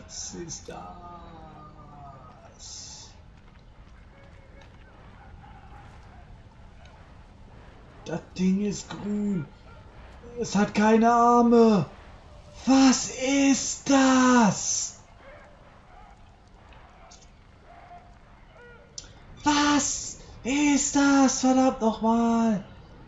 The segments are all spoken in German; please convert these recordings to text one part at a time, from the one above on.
Was ist das? Das Ding ist grün. Es hat keine Arme. Was ist das? Was ist das? Verdammt nochmal.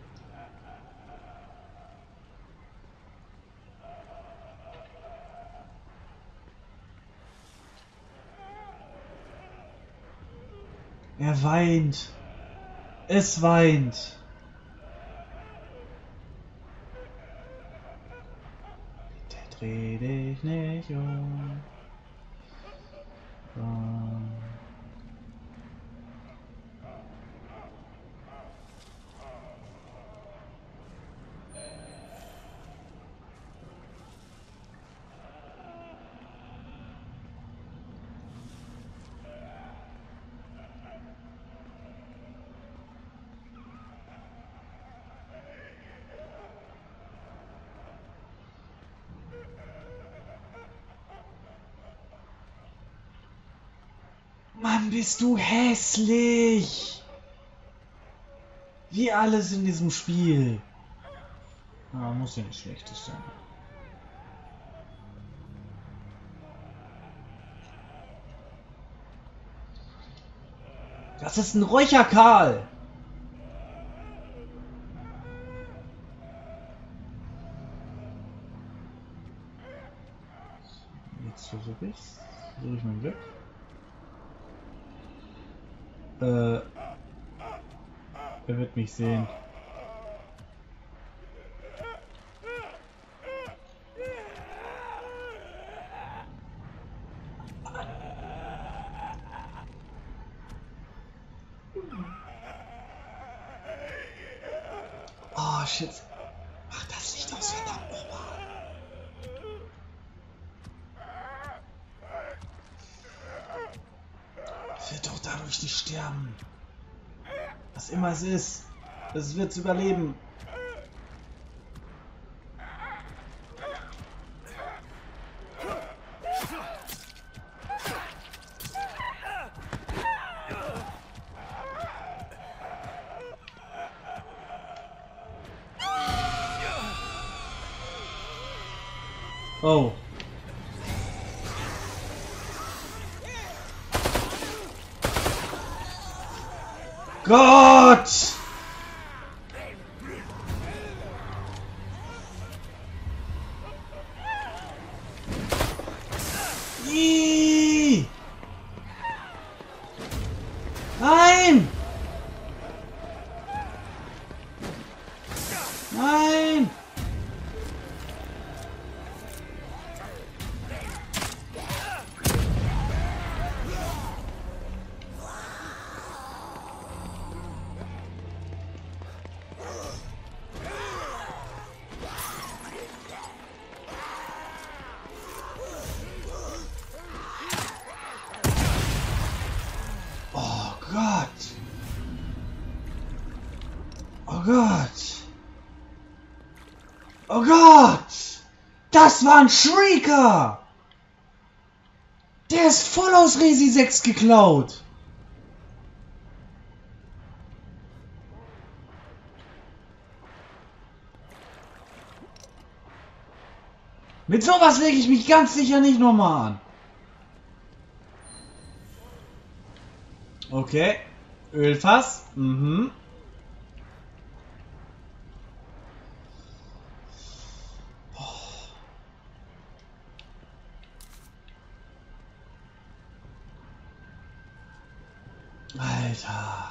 Er weint. Es weint. Bitte dreh dich nicht um. Mann, bist du hässlich! Wie alles in diesem Spiel. Ah, muss ja nicht schlechtes sein. Das ist ein Räucherkarl! Jetzt versuche ich's. Versuche ich mein Glück. Er wird mich sehen. Oh shit. Mach das Licht aus, verdammt nochmal. Es wird doch dadurch nicht sterben. Was immer es ist. Es wird überleben. Oh. Gott! Ih! Nein! Nein! Oh Gott! Oh Gott! Oh Gott! Das war ein Shrieker! Der ist voll aus Resi 6 geklaut! Mit sowas lege ich mich ganz sicher nicht nochmal an. Okay. Ölfass. Mhm. Alter.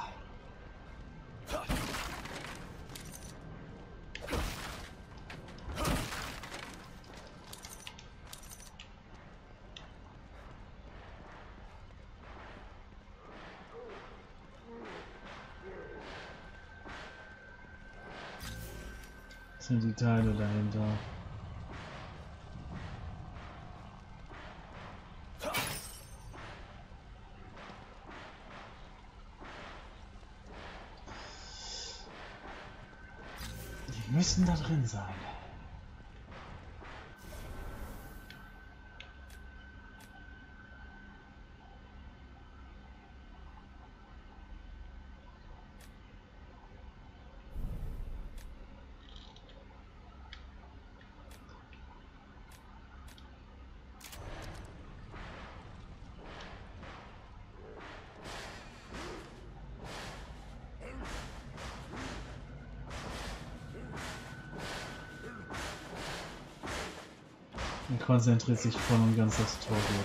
Was sind die Teile dahinter? Die müssen da drin sein. Er konzentriert sich voll und ganz aufs Torwart.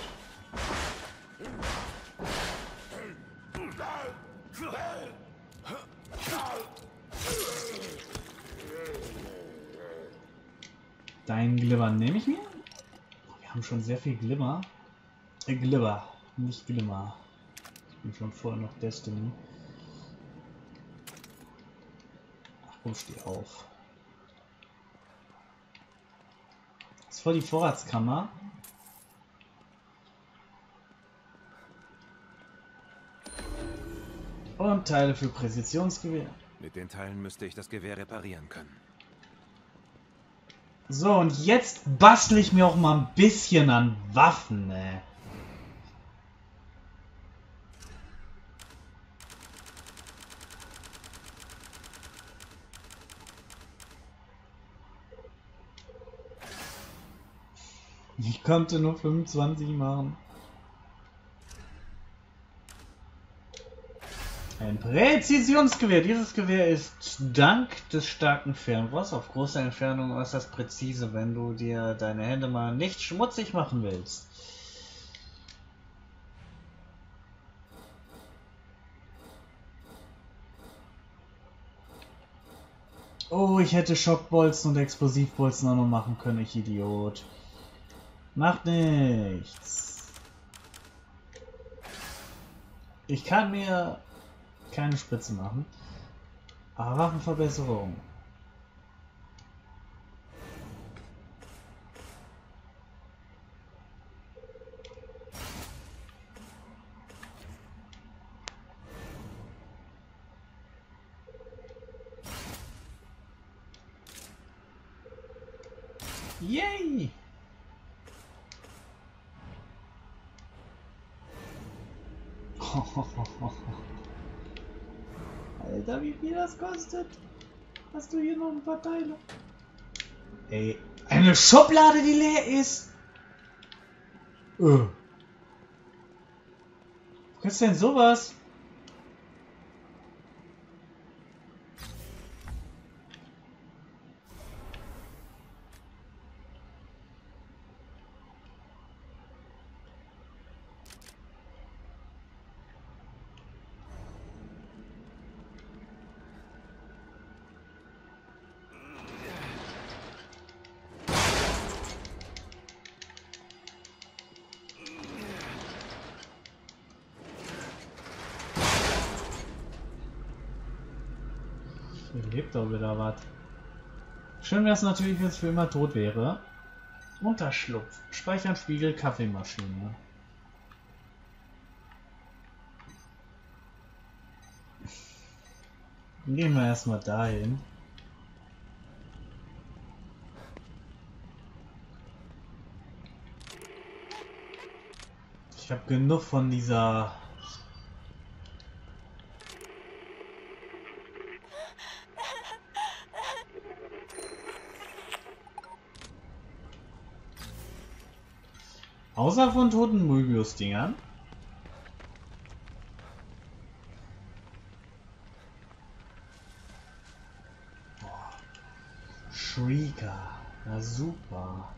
Dein Glibber nehme ich mir? Wir haben schon sehr viel Glimmer. Glibber, nicht Glimmer. Ich bin schon vorher noch Destiny. Ach komm, steh auf. Das ist voll die Vorratskammer. Und Teile für Präzisionsgewehr. Mit den Teilen müsste ich das Gewehr reparieren können. So, und jetzt bastle ich mir auch mal ein bisschen an Waffen, ne? Ich konnte nur 25 machen. Ein Präzisionsgewehr. Dieses Gewehr ist dank des starken Fernrohrs auf große Entfernung äußerst präzise, wenn du dir deine Hände mal nicht schmutzig machen willst. Oh, ich hätte Schockbolzen und Explosivbolzen auch noch machen können, ich Idiot. Macht nichts. Ich kann mir keine Spritze machen. Aber Waffenverbesserung. Yay! Alter, wie viel das kostet? Hast du hier noch ein paar Teile? Ey, eine Schublade, die leer ist? Wo ist denn sowas? Hier lebt doch wieder was. Schön wäre es natürlich, wenn es für immer tot wäre. Unterschlupf. Speichern, Spiegel, Kaffeemaschine. Gehen wir erstmal dahin. Ich habe genug von dieser... Außer von toten Möbius-Dingern. Shrieker. Na super.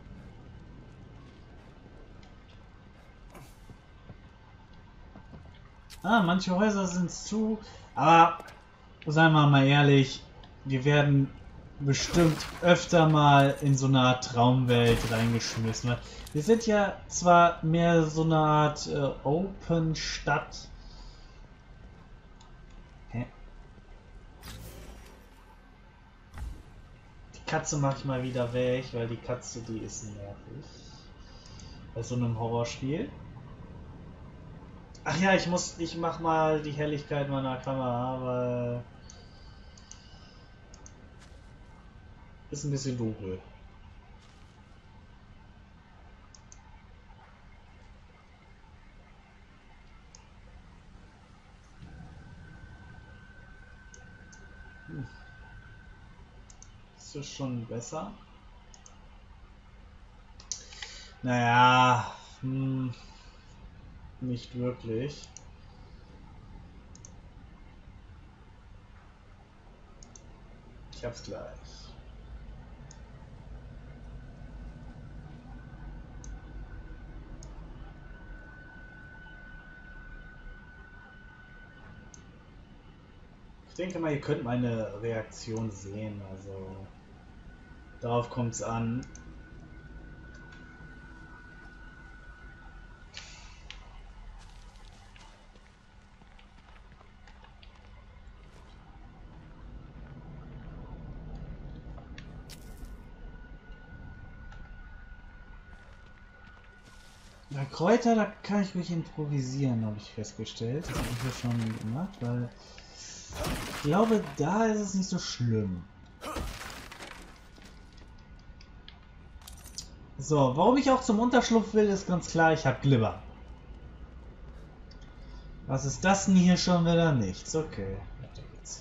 Ah, manche Häuser sind zu. Aber seien wir mal ehrlich, wir werden bestimmt öfter mal in so eine Art Traumwelt reingeschmissen. Wir sind ja zwar mehr so eine Art Open Stadt. Hä? Die Katze mache ich mal wieder weg, weil die Katze, die ist nervig. Bei so einem Horrorspiel. Ach ja, ich mach mal die Helligkeit meiner Kamera, weil ist ein bisschen dunkel. Ist das schon besser? Naja, nicht wirklich. Ich hab's gleich. denke mal, ihr könnt meine Reaktion sehen. Also darauf kommt es an. Bei Kräuter, da kann ich mich improvisieren, habe ich festgestellt. Das habe ich ja schon gemacht, weil ich glaube, da ist es nicht so schlimm. So, warum ich auch zum Unterschlupf will, ist ganz klar, ich habe Glibber. Was ist das denn hier schon wieder? Nichts, okay. Weiter geht's.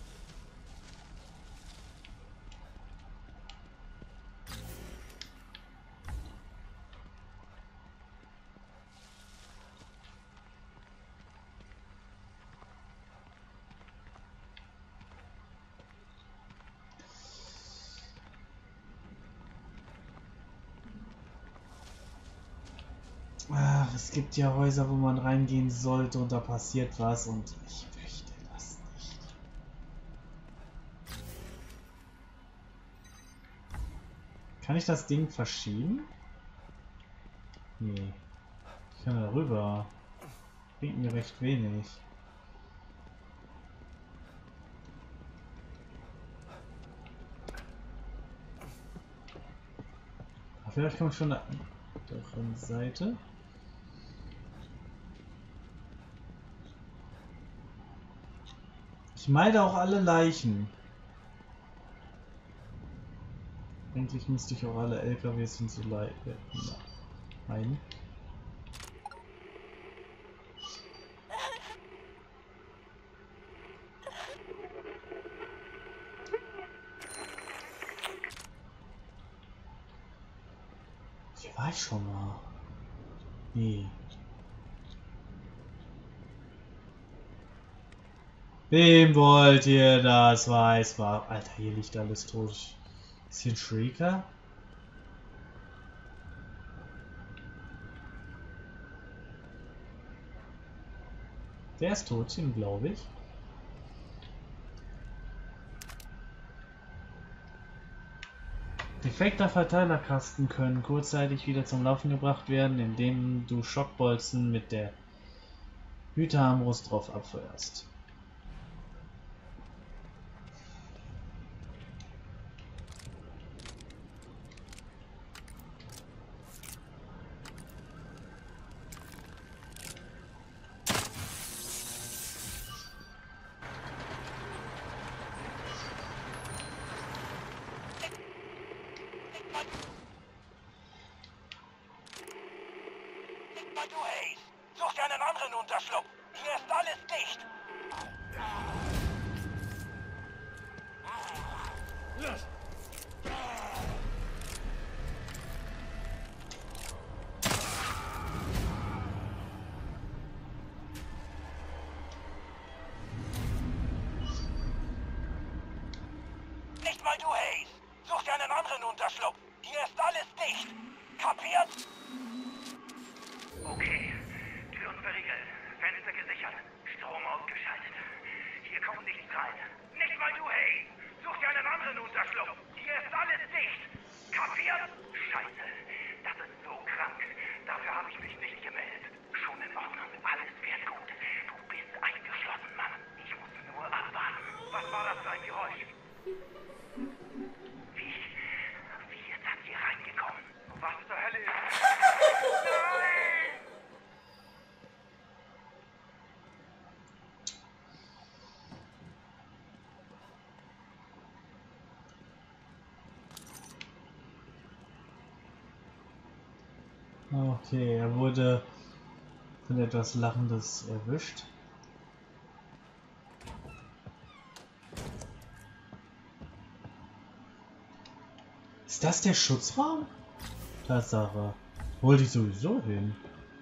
Ach, es gibt ja Häuser, wo man reingehen sollte und da passiert was und ich möchte das nicht. Kann ich das Ding verschieben? Nee. Ich kann da rüber. Bringt mir recht wenig. Aber vielleicht komme ich schon da auf der Seite. Ich meide auch alle Leichen. Eigentlich müsste ich auch alle LKWs meiden. Hier war ich schon mal. Nee. Wem wollt ihr das weiß war? Alter, hier liegt alles tot. Ist hier ein Shrieker? Der ist tot, glaube ich. Defekter Verteilerkasten können kurzzeitig wieder zum Laufen gebracht werden, indem du Schockbolzen mit der Hüterarmbrust drauf abfeuerst. Du Hayes, such dir einen anderen Unterschlupf. Hier ist alles dicht. Nicht mal du Hayes, such dir einen anderen Unterschlupf. Hier ist alles dicht. Kapiert? Okay, Türen verriegelt, Fenster gesichert, Strom ausgeschaltet. Hier kommt nichts rein. Nicht mal du, hey! Such dir einen anderen Unterschlupf. Hier ist alles dicht. Kapiert? Scheiße, das ist so krank. Dafür habe ich mich nicht gemeldet. Schon in Ordnung, alles wird gut. Du bist eingeschlossen, Mann. Ich muss nur abwarten. Was war das für ein Geräusch? Wie ist das hier reingekommen? Was zur Hölle ist das? Okay, er wurde von etwas Lachendes erwischt. Ist das der Schutzraum? Tatsache. Wollte ich sowieso hin.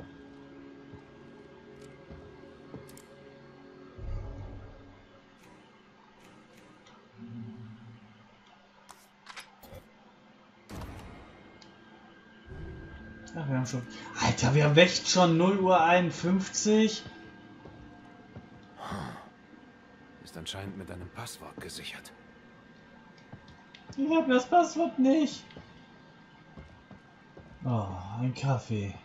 Ach, wir haben schon... Alter, wir haben echt schon 0:51 Uhr. Ist anscheinend mit einem Passwort gesichert. Ich habe das Passwort nicht. Oh, ein Kaffee.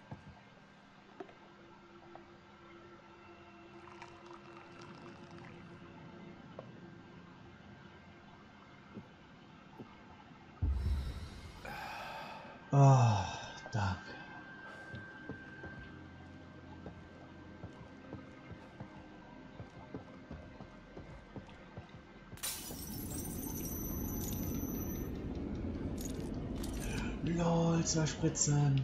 Oh, danke. Lol, 2 Spritzen.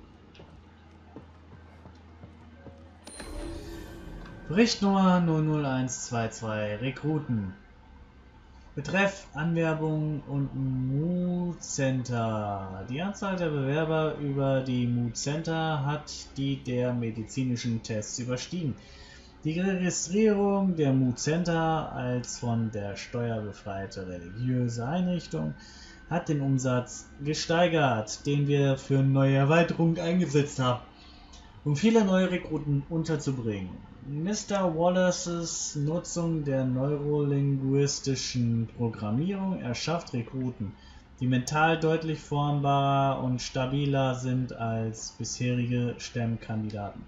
Bericht Nummer 00122. Rekruten. Betreff Anwerbung und Mood Center. Die Anzahl der Bewerber über die Mood Center hat die der medizinischen Tests überstiegen. Die Registrierung der Mood Center als von der Steuer befreite religiöse Einrichtung hat den Umsatz gesteigert, den wir für neue Erweiterungen eingesetzt haben, um viele neue Rekruten unterzubringen. Mr. Wallaces Nutzung der neurolinguistischen Programmierung erschafft Rekruten, die mental deutlich formbarer und stabiler sind als bisherige Stemmkandidaten.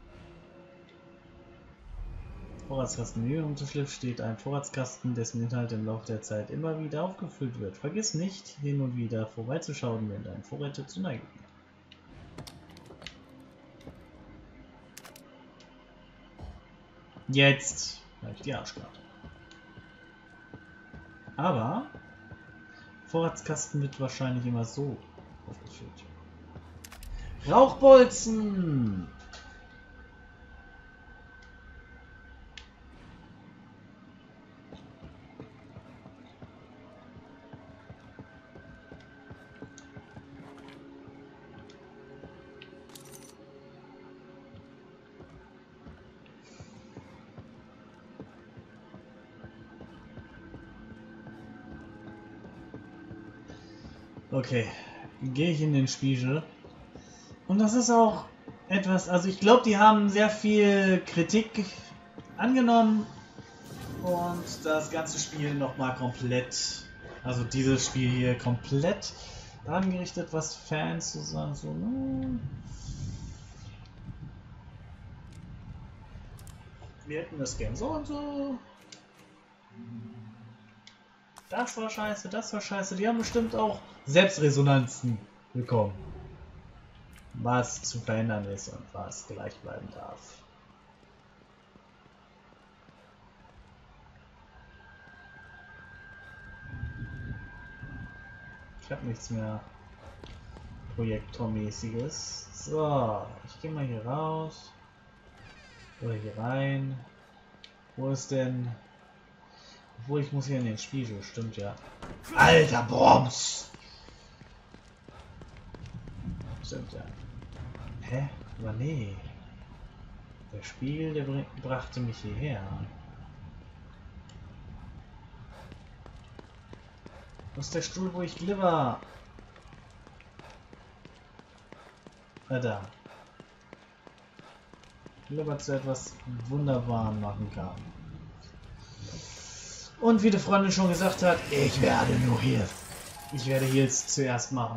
Vorratskasten. Im Unterschrift steht ein Vorratskasten, dessen Inhalt im Laufe der Zeit immer wieder aufgefüllt wird. Vergiss nicht, hin und wieder vorbeizuschauen, wenn deine Vorräte zu neigen. Jetzt habe ich die Arschkarte. Aber Vorratskasten wird wahrscheinlich immer so aufgefüllt. Rauchbolzen! Okay, gehe ich in den Spiegel. Und das ist auch etwas, also ich glaube, die haben sehr viel Kritik angenommen und das ganze Spiel nochmal komplett, also dieses Spiel hier komplett daran gerichtet, was Fans so sagen, so, wir hätten das gern so und so. Das war scheiße, das war scheiße. Die haben bestimmt auch Selbstresonanzen bekommen. Was zu verändern ist und was gleich bleiben darf. Ich habe nichts mehr Projektormäßiges. So, ich gehe mal hier raus. Oder hier rein. Wo ist denn... Obwohl, ich muss hier in den Spiegel, stimmt ja. Alter Broms! Stimmt ja. Hä? Aber nee. Der Spiegel, der brachte mich hierher. Wo ist der Stuhl, wo ich glibber? Ah, da. Glibber zu etwas Wunderbaren machen kann. Und wie die Freundin schon gesagt hat, ich werde nur hier. Ich werde hier jetzt zuerst machen.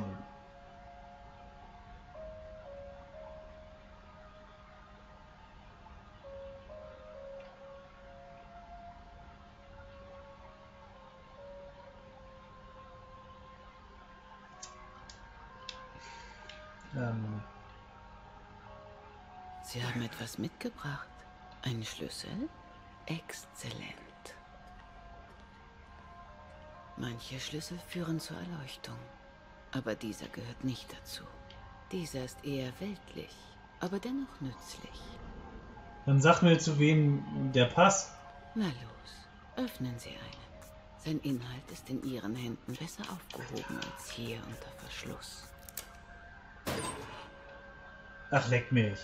Sie haben etwas mitgebracht. Einen Schlüssel? Exzellent. Manche Schlüssel führen zur Erleuchtung, aber dieser gehört nicht dazu. Dieser ist eher weltlich, aber dennoch nützlich. Dann sag mir, zu wem der passt. Na los, öffnen Sie einen. Sein Inhalt ist in Ihren Händen besser aufgehoben als hier unter Verschluss. Ach, leck mich.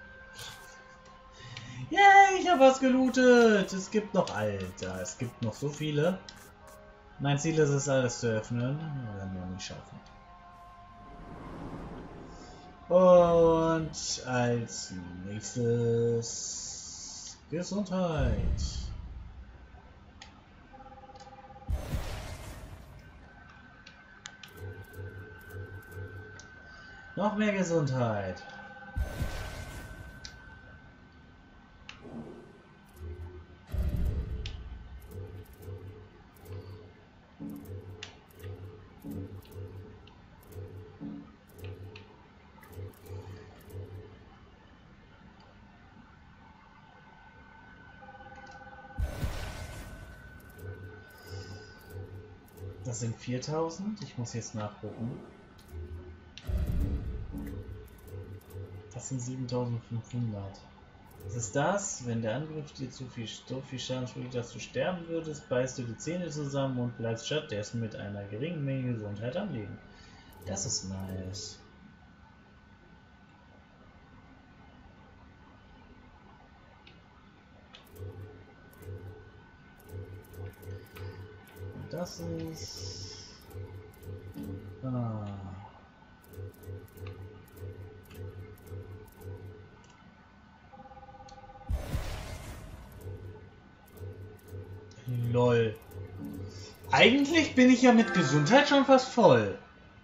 Yay, ich habe was gelootet. Es gibt noch, Alter, es gibt noch so viele. Mein Ziel ist es, alles zu öffnen. Wir werden wir nicht schaffen. Und als nächstes Gesundheit. Noch mehr Gesundheit. Das sind 4000. Ich muss jetzt nachgucken. Das sind 7500. Was ist das? Wenn der Angriff dir so viel Schaden spielt, dass du sterben würdest, beißt du die Zähne zusammen und bleibst stattdessen mit einer geringen Menge Gesundheit am Leben. Das ist nice. Und das ist... Lol. Eigentlich bin ich ja mit Gesundheit schon fast voll.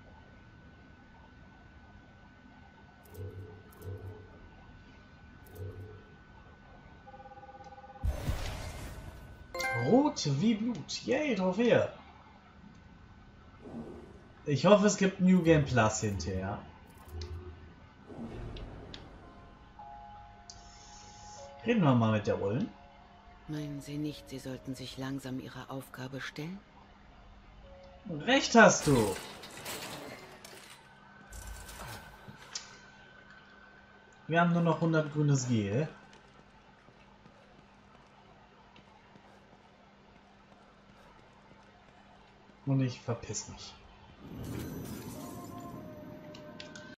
Rot wie Blut. Yay, Trophäe. Ich hoffe, es gibt New Game Plus hinterher. Reden wir mal mit der Ullen. Meinen Sie nicht, Sie sollten sich langsam Ihrer Aufgabe stellen? Recht hast du. Wir haben nur noch 100 grünes Gel. Und ich verpiss mich.